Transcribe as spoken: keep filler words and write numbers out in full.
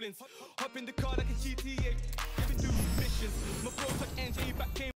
splints. Hop in the car like a G T